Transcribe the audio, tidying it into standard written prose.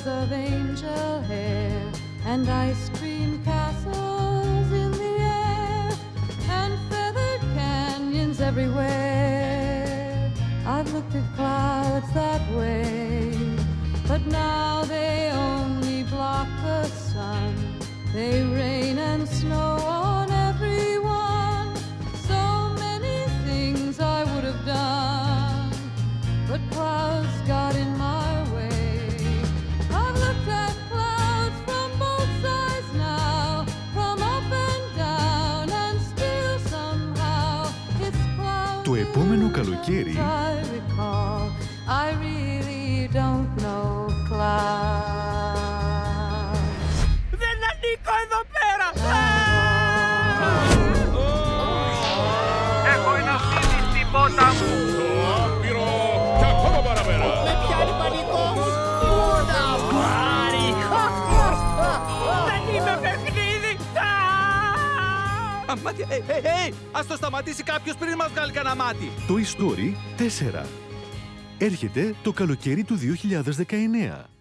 rainbows of angel hair and ice cream castles in the air and feathered canyons everywhere. I've looked at clouds that way, but now they only block the sun. They rain and snow on everyone. So many things I would have done, but clouds got in my way. I've looked at clouds from both sides now, from up and down, and still somehow it's clouds. Το επόμενο καλοκαίρι I recall, I really don't know clouds. Δεν ανήκω εδώ πέρα! Έχω ένα φίδι στην πότα μου! Άπειρο και ακόμα παραπέρα! Με πιάνει πανικός! Πότα πάρει! Δεν είμαι παιχνίδι! Μάτι, ας το σταματήσει κάποιος πριν μας βγάλει κανένα μάτι. Toy Story 4 έρχεται το καλοκαίρι του 2019.